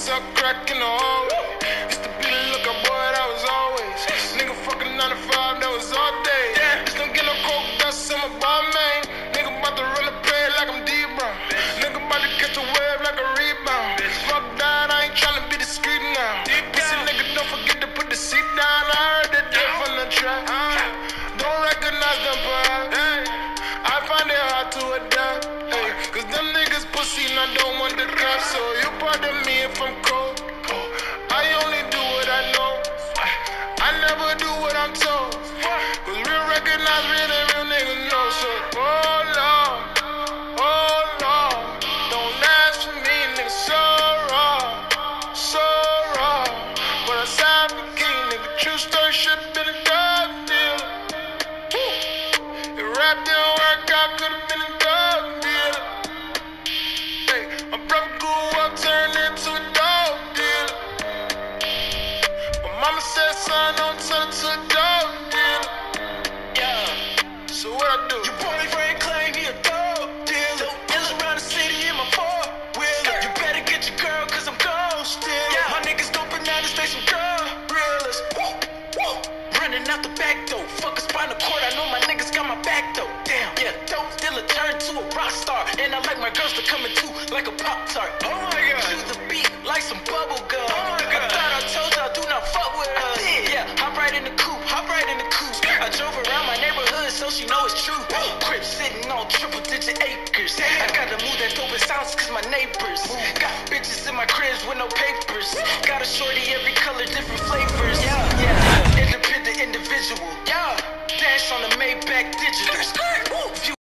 sell crack in the hallway. Used to be the lookout boy, that was always. Nigga fucking 9 to 5, that was all day. Just don't get no coke dust in my ball, man. Nigga about to run the play like I'm D-Brown. Nigga about to catch a wave like a rebound. Fuck that, I ain't tryna be discreet now. Pussy nigga, don't forget to put the seat down. I heard the death on the track. Don't recognize them, perhaps. I find it hard to adapt. Cause them niggas pussy and I don't want the cops. So you pardon me if I'm cold. I only do what I know. I never do what I'm told. Cause real recognize real and real niggas know. So oh Lord, don't ask for me, nigga, so raw. But I signed for king, nigga, true story, should've been a dog deal. If rap didn't work out, could've been a dog deal. Hey, my brother grew up, turned into a dog deal. My mama said, son, don't turn to a dog deal. Yeah, so what I do? Your boyfriend claim he a dog dealer. Deals around the city in my four-wheeler. You better get your girl, cause I'm gone still. My niggas doping out the station, girl, realers. Running out the back door. Fuck a spinal cord, I know my niggas got my back though. Damn, yeah, dope dealer turned to a rock star. And I like my girls to come in too, like a Pop-Tart. Oh my God. Chew the beat like some bubble gum. Oh my God. I thought I told y'all, do not fuck with us. Yeah, hop right in the coupe, hop right in the coupe. I drove around my neighborhood so she know it's true. Crib sitting on triple-digit acres. I gotta move that dope in sounds cause my neighbors got bitches in my cribs with no papers. Got a shorty every color, different flavors. Yeah, independent individual. Yeah, dash on the Maybach digital.